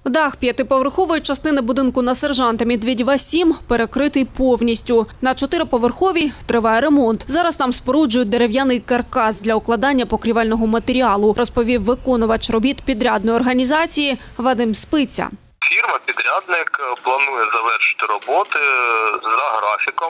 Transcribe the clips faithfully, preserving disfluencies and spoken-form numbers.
Дах п'ятиповерхової частини будинку на Сержанта Медведєва, сім перекритий повністю. На чотириповерховій триває ремонт. Зараз там споруджують дерев'яний каркас для укладання покрівельного матеріалу, розповів виконувач робіт підрядної організації Вадим Спиця. Фірма-підрядник планує завершити роботи за графіком.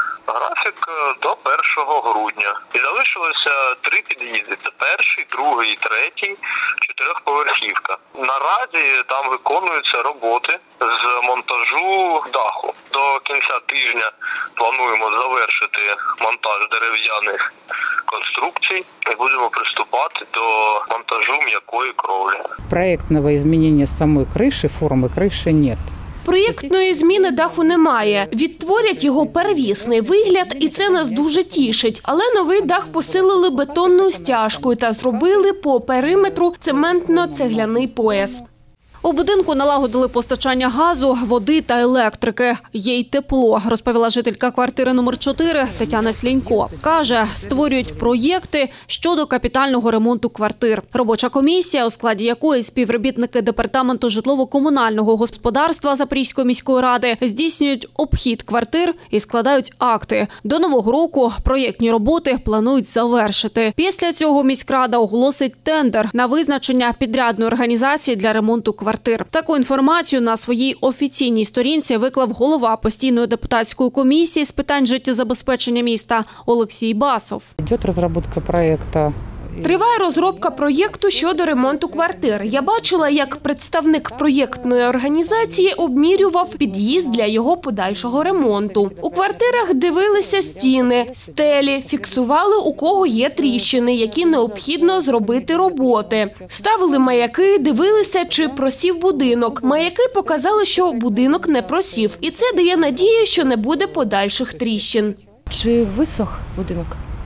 Графік до першого грудня. І залишилося три під'їзди. Це перший, другий, третій, чотирьохповерхівка. Наразі там виконуються роботи з монтажу даху. До кінця тижня плануємо завершити монтаж дерев'яних конструкцій і будемо приступати до монтажу м'якої кровлі. Проектного змінення самої криші, форми криші немає. Проєктної зміни даху немає. Відтворять його первісний вигляд, і це нас дуже тішить. Але новий дах посилили бетонною стяжкою та зробили по периметру цементно-цегляний пояс. У будинку налагодили постачання газу, води та електрики. Є й тепло, розповіла жителька квартири номер чотири Тетяна Слінько. Каже, створюють проєкти щодо капітального ремонту квартир. Робоча комісія, у складі якої співробітники Департаменту житлово-комунального господарства Запорізької міської ради, здійснюють обхід квартир і складають акти. До Нового року проєктні роботи планують завершити. Після цього міськрада оголосить тендер на визначення підрядної організації для ремонту квартир. Квартир. Таку інформацію на своїй офіційній сторінці виклав голова постійної депутатської комісії з питань життєзабезпечення міста Олексій Басов. Йде розробка проєкту. Триває розробка проєкту щодо ремонту квартир. Я бачила, як представник проєктної організації обмірював під'їзд для його подальшого ремонту. У квартирах дивилися стіни, стелі, фіксували, у кого є тріщини, які необхідно зробити роботи. Ставили маяки, дивилися, чи просів будинок. Маяки показали, що будинок не просів. І це дає надію, що не буде подальших тріщин. Чи висох будинок?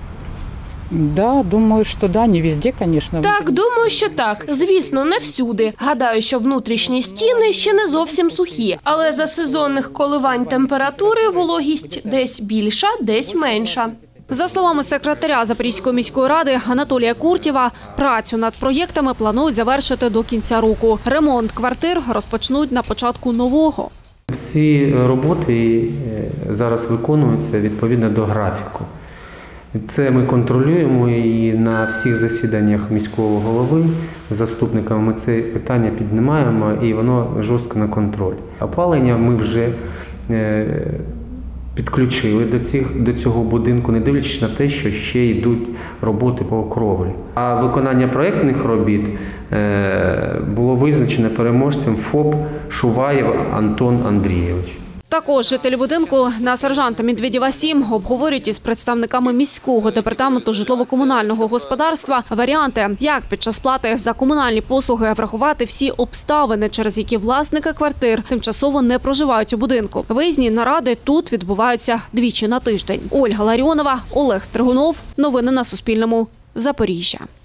Да, думаю, що да, не везде, звісно. Так, думаю, що так. Звісно, не всюди. Гадаю, що внутрішні стіни ще не зовсім сухі. Але за сезонних коливань температури вологість десь більша, десь менша. За словами секретаря Запорізької міської ради Анатолія Куртєва, працю над проєктами планують завершити до кінця року. Ремонт квартир розпочнуть на початку нового. Всі роботи зараз виконуються відповідно до графіку. Це ми контролюємо і на всіх засіданнях міського голови з заступниками ми це питання піднімаємо і воно жорстко на контроль. Опалення ми вже підключили до, цих, до цього будинку, не дивлячись на те, що ще йдуть роботи по кровлі. А виконання проєктних робіт було визначено переможцем ФОП Шуваєв Антон Андрійович. Також жителі будинку на Сержанта Медведєва, сім обговорюють із представниками міського департаменту житлово-комунального господарства варіанти, як під час плати за комунальні послуги врахувати всі обставини, через які власники квартир тимчасово не проживають у будинку. Виїзні наради тут відбуваються двічі на тиждень. Ольга Ларіонова, Олег Стригунов. Новини на Суспільному. Запоріжжя.